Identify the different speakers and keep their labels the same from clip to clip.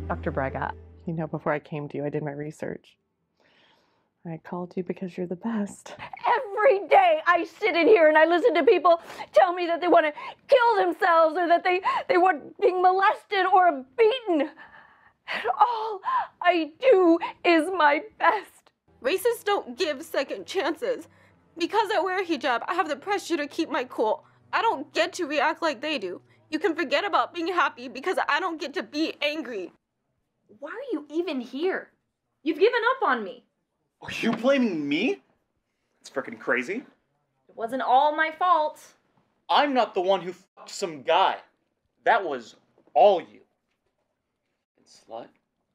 Speaker 1: Dr. Braga, you know, before I came to you, I did my research. I called you because you're the best.
Speaker 2: Every day I sit in here and I listen to people tell me that they want to kill themselves or that they want being molested or beaten. And all I do is my best.
Speaker 3: Racists don't give second chances. Because I wear a hijab, I have the pressure to keep my cool. I don't get to react like they do. You can forget about being happy because I don't get to be angry.
Speaker 4: Why are you even here? You've given up on me.
Speaker 5: Are you blaming me? That's freaking crazy.
Speaker 4: It wasn't all my fault.
Speaker 5: I'm not the one who fucked some guy. That was all you. Slut.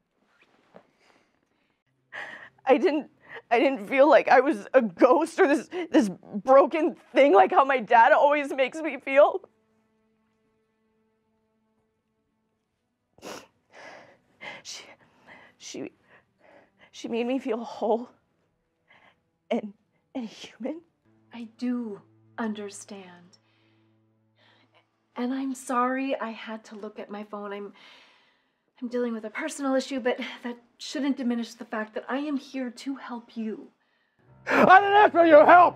Speaker 2: I didn't feel like I was a ghost or this broken thing like how my dad always makes me feel. She made me feel whole and human.
Speaker 4: I do understand. And I'm sorry I had to look at my phone. I'm dealing with a personal issue, but that shouldn't diminish the fact that I am here to help you.
Speaker 6: I didn't ask for your help!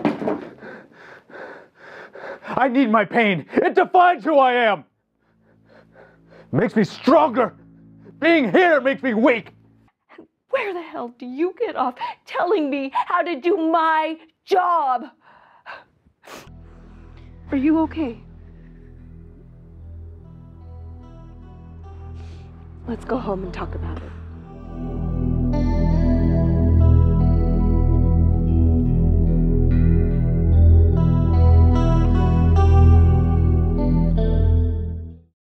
Speaker 6: I need my pain. It defines who I am. It makes me stronger. Being here makes me weak.
Speaker 2: Where the hell do you get off telling me how to do my job? Are you okay? Let's go home and talk about it.